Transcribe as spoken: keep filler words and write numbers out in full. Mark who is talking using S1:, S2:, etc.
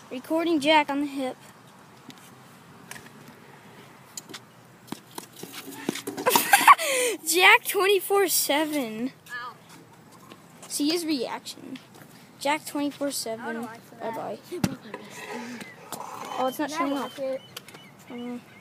S1: Recording Jack on the hip. Jack twenty-four seven.
S2: Ow.
S1: See his reaction. Jack twenty-four seven.
S2: Bye
S1: bye. Oh, it's not showing up.
S2: It.
S1: Um,